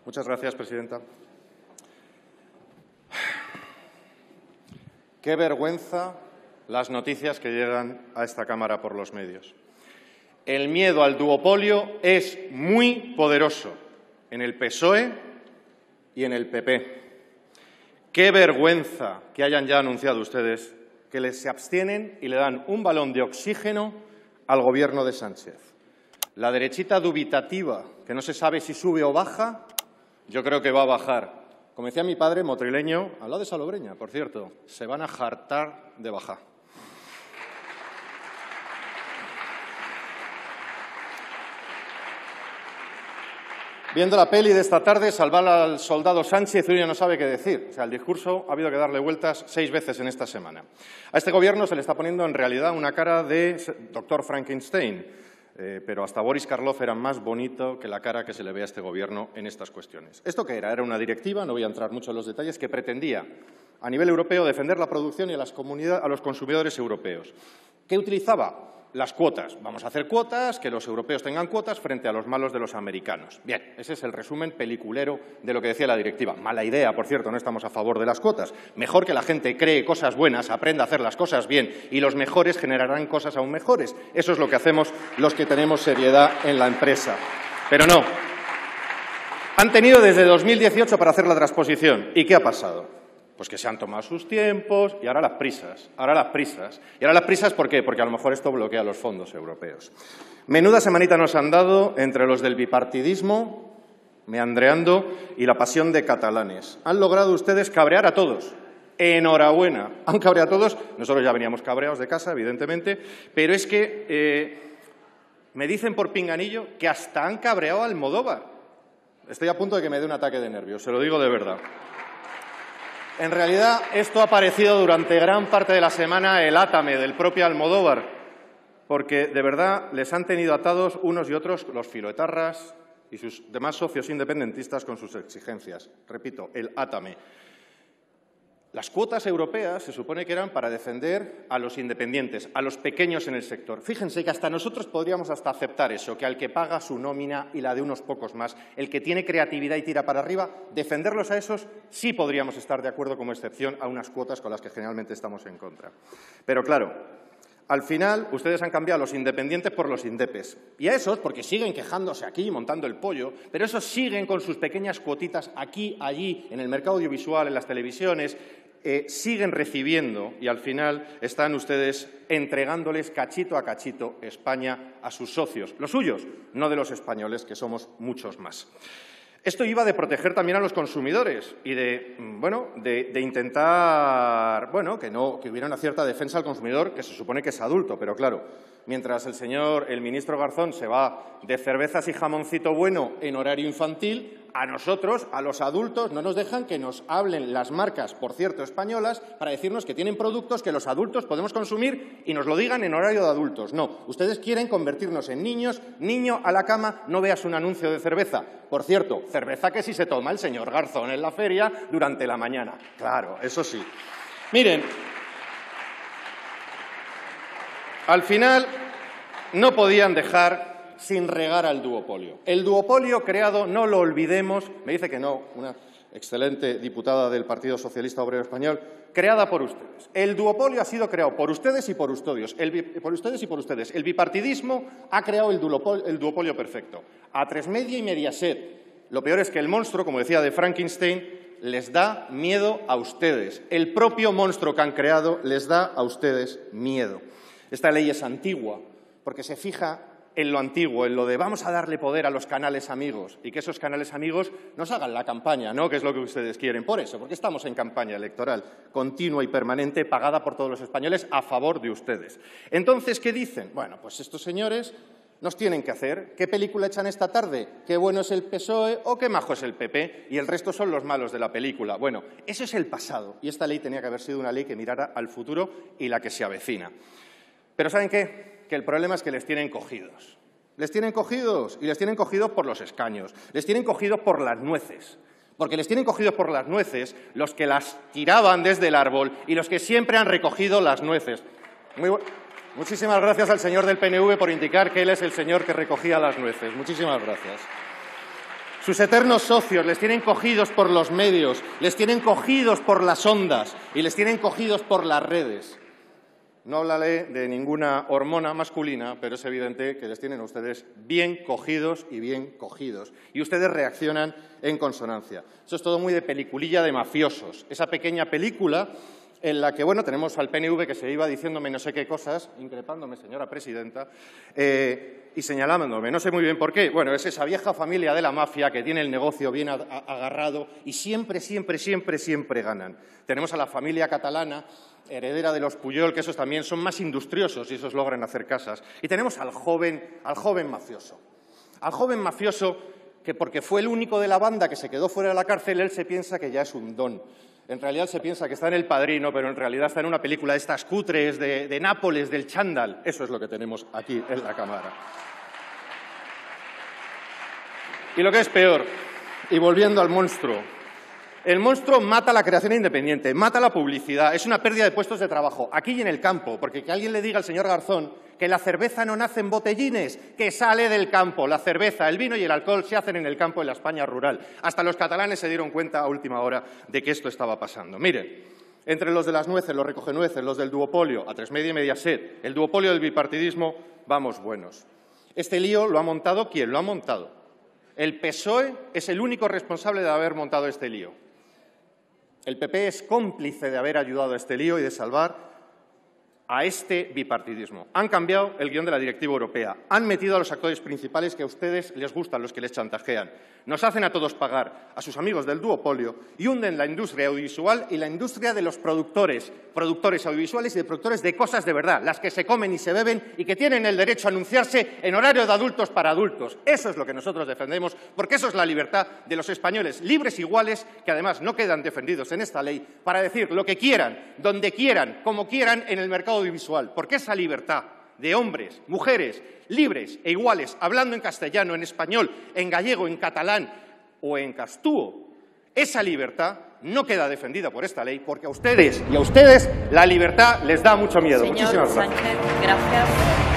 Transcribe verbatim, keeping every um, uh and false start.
Muchas gracias, presidenta. Qué vergüenza las noticias que llegan a esta Cámara por los medios. El miedo al duopolio es muy poderoso en el P S O E y en el P P. Qué vergüenza que hayan ya anunciado ustedes que les se abstienen y le dan un balón de oxígeno al Gobierno de Sánchez. La derechita dubitativa, que no se sabe si sube o baja, yo creo que va a bajar. Como decía mi padre, motrileño, al lado de Salobreña, por cierto, se van a hartar de bajar. Viendo la peli de esta tarde, salvar al soldado Sánchez, uno ya no sabe qué decir. O sea, el discurso ha habido que darle vueltas seis veces en esta semana. A este Gobierno se le está poniendo en realidad una cara de doctor Frankenstein, eh, pero hasta Boris Karloff era más bonito que la cara que se le ve a este Gobierno en estas cuestiones. ¿Esto qué era? Era una directiva, no voy a entrar mucho en los detalles, que pretendía a nivel europeo defender la producción y a, las comunidades, a los consumidores europeos. ¿Qué utilizaba? Las cuotas. Vamos a hacer cuotas, que los europeos tengan cuotas frente a los malos de los americanos. Bien, ese es el resumen peliculero de lo que decía la directiva. Mala idea, por cierto, no estamos a favor de las cuotas. Mejor que la gente cree cosas buenas, aprenda a hacer las cosas bien y los mejores generarán cosas aún mejores. Eso es lo que hacemos los que tenemos seriedad en la empresa. Pero no. Han tenido desde dos mil dieciocho para hacer la transposición. ¿Y qué ha pasado? Pues que se han tomado sus tiempos y ahora las prisas, ahora las prisas. ¿Y ahora las prisas por qué? Porque a lo mejor esto bloquea los fondos europeos. Menuda semanita nos han dado entre los del bipartidismo, meandreando, y la pasión de catalanes. Han logrado ustedes cabrear a todos. Enhorabuena. Han cabreado a todos. Nosotros ya veníamos cabreados de casa, evidentemente, pero es que eh, me dicen por pinganillo que hasta han cabreado a Almodóvar. Estoy a punto de que me dé un ataque de nervios, se lo digo de verdad. En realidad, esto ha aparecido durante gran parte de la semana el átame del propio Almodóvar, porque de verdad les han tenido atados unos y otros los filoetarras y sus demás socios independentistas con sus exigencias. Repito, el átame. Las cuotas europeas se supone que eran para defender a los independientes, a los pequeños en el sector. Fíjense que hasta nosotros podríamos hasta aceptar eso, que al que paga su nómina y la de unos pocos más, el que tiene creatividad y tira para arriba, defenderlos a esos sí podríamos estar de acuerdo como excepción a unas cuotas con las que generalmente estamos en contra. Pero claro, al final ustedes han cambiado a los independientes por los indepes. Y a esos, porque siguen quejándose aquí, montando el pollo, pero esos siguen con sus pequeñas cuotitas aquí, allí, en el mercado audiovisual, en las televisiones, eh, siguen recibiendo y al final están ustedes entregándoles cachito a cachito España a sus socios, los suyos, no de los españoles, que somos muchos más. Esto iba de proteger también a los consumidores y de, bueno, de, de intentar, bueno, que, no, que hubiera una cierta defensa al consumidor, que se supone que es adulto, pero claro, mientras el señor, el ministro Garzón, se va de cervezas y jamoncito bueno en horario infantil, a nosotros, a los adultos, no nos dejan que nos hablen las marcas, por cierto, españolas, para decirnos que tienen productos que los adultos podemos consumir y nos lo digan en horario de adultos. No, ustedes quieren convertirnos en niños, niño a la cama, no veas un anuncio de cerveza. Por cierto, cerveza que sí se toma el señor Garzón en la feria durante la mañana. Claro, eso sí. Miren, al final no podían dejar sin regar al duopolio. El duopolio creado, no lo olvidemos, me dice que no, una excelente diputada del Partido Socialista Obrero Español, creada por ustedes. El duopolio ha sido creado por ustedes y por ustedes. El, por ustedes y por ustedes. El bipartidismo ha creado el duopolio, el duopolio perfecto. Atresmedia y Mediaset. Lo peor es que el monstruo, como decía de Frankenstein, les da miedo a ustedes. El propio monstruo que han creado les da a ustedes miedo. Esta ley es antigua porque se fija en lo antiguo, en lo de vamos a darle poder a los canales amigos y que esos canales amigos nos hagan la campaña, ¿no? Que es lo que ustedes quieren. Por eso, porque estamos en campaña electoral continua y permanente pagada por todos los españoles a favor de ustedes. Entonces, ¿qué dicen? Bueno, pues estos señores nos tienen que hacer. ¿Qué película echan esta tarde? ¿Qué bueno es el P S O E o qué majo es el P P? Y el resto son los malos de la película. Bueno, eso es el pasado y esta ley tenía que haber sido una ley que mirara al futuro y la que se avecina. Pero ¿saben qué? Que el problema es que les tienen cogidos. Les tienen cogidos y les tienen cogidos por los escaños. Les tienen cogidos por las nueces. Porque les tienen cogidos por las nueces los que las tiraban desde el árbol y los que siempre han recogido las nueces. Muy bu- Muchísimas gracias al señor del P N V por indicar que él es el señor que recogía las nueces. Muchísimas gracias. Sus eternos socios les tienen cogidos por los medios, les tienen cogidos por las ondas y les tienen cogidos por las redes. No hablaré de ninguna hormona masculina, pero es evidente que les tienen a ustedes bien cogidos y bien cogidos. Y ustedes reaccionan en consonancia. Eso es todo muy de peliculilla de mafiosos. Esa pequeña película en la que, bueno, tenemos al P N V que se iba diciéndome no sé qué cosas, increpándome, señora presidenta, eh, y señalándome, no sé muy bien por qué. Bueno, es esa vieja familia de la mafia que tiene el negocio bien agarrado y siempre, siempre, siempre, siempre ganan. Tenemos a la familia catalana, heredera de los Puyol, que esos también son más industriosos y esos logran hacer casas. Y tenemos al joven, al joven mafioso. Al joven mafioso que, porque fue el único de la banda que se quedó fuera de la cárcel, él se piensa que ya es un don. En realidad se piensa que está en El Padrino, pero en realidad está en una película de estas cutres de, de Nápoles, del chándal. Eso es lo que tenemos aquí en la Cámara. Y lo que es peor, y volviendo al monstruo, el monstruo mata la creación independiente, mata la publicidad, es una pérdida de puestos de trabajo, aquí y en el campo, porque que alguien le diga al señor Garzón que la cerveza no nace en botellines, que sale del campo. La cerveza, el vino y el alcohol se hacen en el campo en la España rural. Hasta los catalanes se dieron cuenta a última hora de que esto estaba pasando. Miren, entre los de las nueces, los recogenueces, los del duopolio, Atresmedia y Mediaset, el duopolio del bipartidismo, vamos buenos. Este lío lo ha montado ¿quién? Lo ha montado. El P S O E es el único responsable de haber montado este lío. El P P es cómplice de haber ayudado a este lío y de salvar a este bipartidismo. Han cambiado el guión de la directiva europea, han metido a los actores principales que a ustedes les gustan, los que les chantajean. Nos hacen a todos pagar a sus amigos del duopolio y hunden la industria audiovisual y la industria de los productores, productores audiovisuales y de productores de cosas de verdad, las que se comen y se beben y que tienen el derecho a anunciarse en horario de adultos para adultos. Eso es lo que nosotros defendemos, porque eso es la libertad de los españoles libres iguales, que además no quedan defendidos en esta ley, para decir lo que quieran, donde quieran, como quieran en el mercado audiovisual, porque esa libertad de hombres, mujeres, libres e iguales, hablando en castellano, en español, en gallego, en catalán o en castúo, esa libertad no queda defendida por esta ley, porque a ustedes y a ustedes la libertad les da mucho miedo. Señor Muchísimas gracias. Sánchez, gracias.